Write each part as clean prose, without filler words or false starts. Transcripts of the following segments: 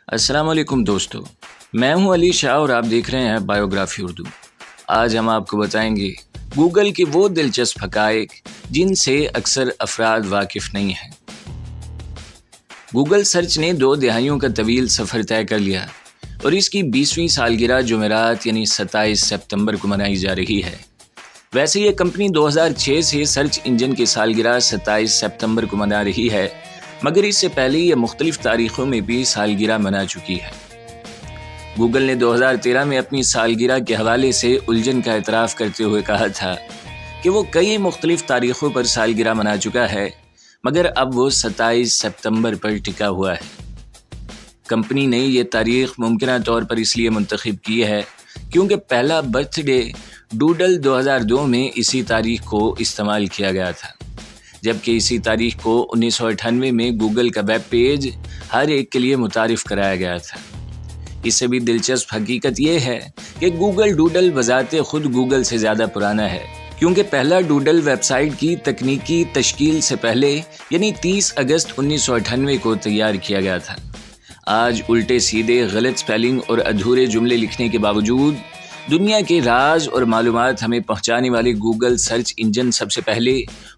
अस्सलाम वालेकुम दोस्तों, मैं हूं अली शाह और आप देख रहे हैं बायोग्राफी उर्दू। आज हम आपको बताएंगे गूगल के वो दिलचस्प हक़ाइक़ जिनसे अक्सर अफराद वाकिफ़ नहीं हैं। गूगल सर्च ने 2 दहाइयों का तवील सफ़र तय कर लिया और इसकी 20वीं सालगिरह जुमेरात यानी 27 सितंबर को मनाई जा रही है। वैसे ये कंपनी 2006 से सर्च इंजन की सालगिरह 27 सितंबर को मना रही है, मगर इससे पहले ये मुख्तलिफ तारीख़ों में भी सालगिरह मना चुकी है। गूगल ने 2013 में अपनी सालगिरह के हवाले से उलझन का एतराफ़ करते हुए कहा था कि वो कई मुख्तलिफ तारीख़ों पर सालगिरह मना चुका है, मगर अब वो 27 सितंबर पर टिका हुआ है। कंपनी ने ये तारीख़ मुमकिना तौर पर इसलिए मुंतखब की है क्योंकि पहला बर्थडे डूडल 2002 में इसी तारीख़ को इस्तेमाल किया गया था, जबकि इसी तारीख़ को 1998 में गूगल का वेब पेज हर एक के लिए मुतारिफ़ कराया गया था। इससे भी दिलचस्प हकीकत यह है कि गूगल डूडल बज़ाते खुद गूगल से ज़्यादा पुराना है, क्योंकि पहला डूडल वेबसाइट की तकनीकी तश्कील से पहले यानी 30 अगस्त 1998 को तैयार किया गया था। आज उल्टे सीधे गलत स्पेलिंग और अधूरे जुमले लिखने के बावजूद दुनिया के राज और मालूमात हमें पहुंचाने वाले गूगल सर्च इंजन सबसे पहले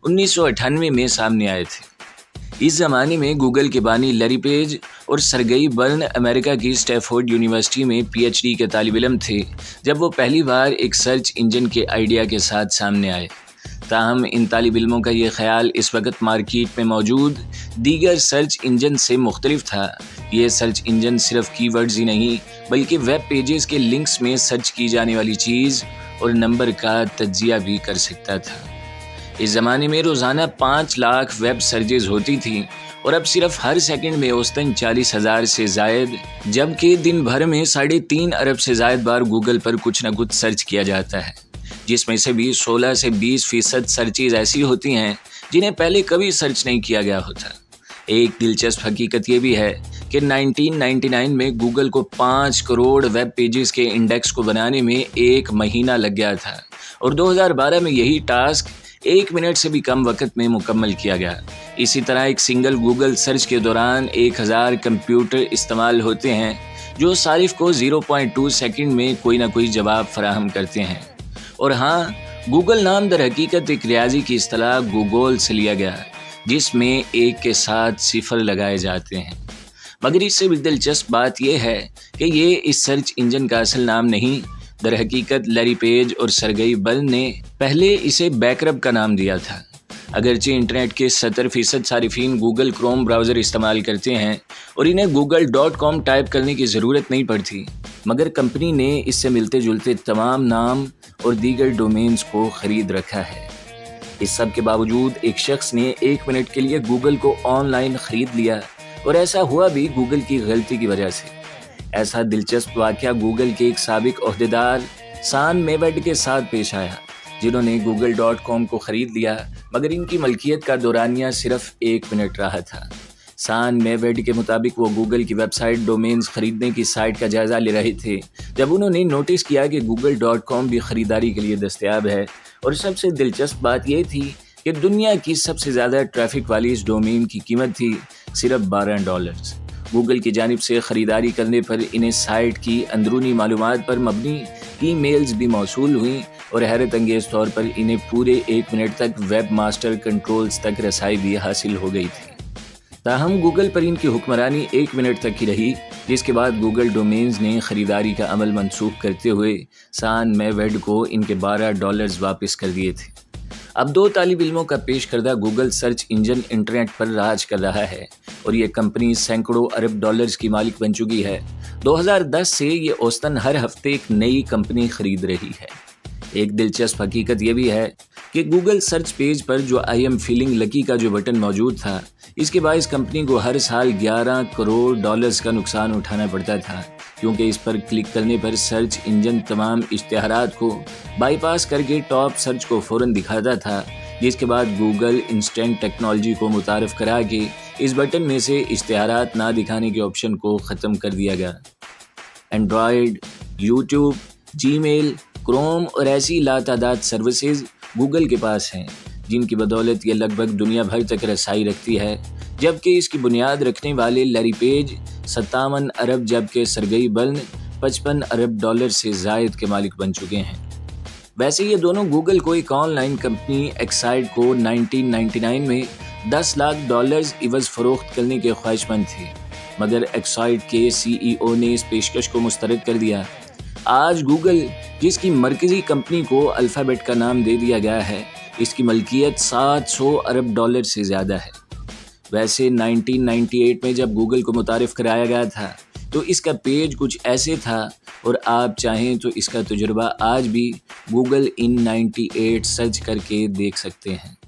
1998 में सामने आए थे। इस ज़माने में गूगल के बानी लैरी पेज और सरगेई बर्न अमेरिका की स्टैनफोर्ड यूनिवर्सिटी में PhD के तालिब इल्म थे जब वो पहली बार एक सर्च इंजन के आइडिया के साथ सामने आए। ताहम इन तालिब इल्मों का ये ख्याल इस वक्त मार्केट में मौजूद दीगर सर्च इंजन से मुख्तलिफ था। ये सर्च इंजन सिर्फ कीवर्ड्स ही नहीं बल्कि वेब पेजेस के लिंक्स में सर्च की जाने वाली चीज़ और नंबर का तज्जिया भी कर सकता था। इस ज़माने में रोज़ाना 5 लाख वेब सर्चेज होती थी और अब सिर्फ हर सेकंड में औसतन 40,000 से ज़ायद, जबकि दिन भर में 3.5 अरब से ज़ायद बार गूगल पर कुछ न कुछ सर्च किया जाता है, जिसमें से भी 16 से 20% सर्चेज ऐसी होती हैं जिन्हें पहले कभी सर्च नहीं किया गया होता। एक दिलचस्प हकीकत ये भी है कि 1999 में गूगल को 5 करोड़ वेब पेजेस के इंडेक्स को बनाने में 1 महीना लग गया था और 2012 में यही टास्क 1 मिनट से भी कम वक्त में मुकम्मल किया गया। इसी तरह एक सिंगल गूगल सर्च के दौरान 1000 कंप्यूटर इस्तेमाल होते हैं जो सारिफ को 0.2 सेकंड में कोई ना कोई जवाब फराहम करते हैं। और हाँ, गूगल नाम दर हकीकत एक रियाजी की इस्तिलाह गूगल से लिया गया, जिसमें 1 के साथ 0 लगाए जाते हैं। मगर इससे भी दिलचस्प बात यह है कि ये इस सर्च इंजन का असल नाम नहीं, दर हकीकत लैरी पेज और सरगेई बर्न ने पहले इसे बैकरब का नाम दिया था। अगरचे इंटरनेट के 70% सारिफीन गूगल क्रोम ब्राउज़र इस्तेमाल करते हैं और इन्हें google.com टाइप करने की ज़रूरत नहीं पड़ती, मगर कंपनी ने इससे मिलते जुलते तमाम नाम और दीगर डोमेन्स को ख़रीद रखा है। इस सब के बावजूद एक शख्स ने 1 मिनट के लिए गूगल को ऑनलाइन ख़रीद लिया और ऐसा हुआ भी गूगल की गलती की वजह से। ऐसा दिलचस्प वाक़या गूगल के एक साबिक ओहदेदार सान मेवेड के साथ पेश आया, जिन्होंने google.com को ख़रीद लिया, मगर इनकी मलकियत का दौरानिया सिर्फ 1 मिनट रहा था। सान मेवेड के मुताबिक वो गूगल की वेबसाइट डोमेन्स ख़रीदने की साइट का जायज़ा ले रहे थे जब उन्होंने नोटिस किया कि google.com भी ख़रीदारी के लिए दस्तयाब है। और सबसे दिलचस्प बात यह थी कि दुनिया की सबसे ज़्यादा ट्रैफिक वाली इस डोमेन की कीमत थी सिर्फ $12। गूगल की जानिब से ख़रीदारी करने पर इन्हें साइट की अंदरूनी मालूमात पर मबनी ईमेल्स भी मौसूल हुई और हैरत अंगेज़ तौर पर इन्हें पूरे 1 मिनट तक वेब मास्टर कंट्रोल्स तक रसाई भी हासिल हो गई थी। ताहम गूगल पर इनकी हुक्मरानी 1 मिनट तक ही रही, जिसके बाद गूगल डोमेन्स ने ख़रीदारी का अमल मनसूख करते हुए सान मेवेड को इनके $12 वापस कर दिए थे। अब 2 तालिब इल्मों का पेश करदा गूगल सर्च इंजन इंटरनेट पर राज कर रहा है और ये कंपनी सैकड़ों अरब डॉलर्स की मालिक बन चुकी है। 2010 से ये औसतन हर हफ्ते एक नई कंपनी खरीद रही है। एक दिलचस्प हकीकत यह भी है कि गूगल सर्च पेज पर जो आई एम फीलिंग लकी का जो बटन मौजूद था, इसके बायस कंपनी को हर साल $11 करोड़ का नुकसान उठाना पड़ता था, क्योंकि इस पर क्लिक करने पर सर्च इंजन तमाम इश्तिहारात को बाईपास करके टॉप सर्च को फ़ौरन दिखाता था, जिसके बाद गूगल इंस्टेंट टेक्नोलॉजी को मुतारफ़ करा के इस बटन में से इश्तिहारात ना दिखाने के ऑप्शन को ख़त्म कर दिया गया। एंड्रॉयड, यूट्यूब, जीमेल, क्रोम और ऐसी लातादाद सर्विसेज गूगल के पास हैं, जिनकी बदौलत ये लगभग दुनिया भर तक रसाई रखती है, जबकि इसकी बुनियाद रखने वाले लैरी पेज 57 अरब जबकि सरगेई ब्रिन 55 अरब डॉलर से जायद के मालिक बन चुके हैं। वैसे ये दोनों गूगल को एक ऑनलाइन कंपनी एक्साइड को 1999 में $10 लाख इवज फरोख्त करने के ख्वाहिशमंद थे, मगर एक्साइड के CEO ने इस पेशकश को मुस्तरद कर दिया। आज गूगल, जिसकी मरकजी कंपनी को अल्फ़ाबेट का नाम दे दिया गया है, इसकी मलकियत $700 अरब से ज़्यादा है। वैसे 1998 में जब गूगल को मुतारिफ कराया गया था तो इसका पेज कुछ ऐसे था, और आप चाहें तो इसका तजुर्बा आज भी गूगल इन 98 सर्च करके देख सकते हैं।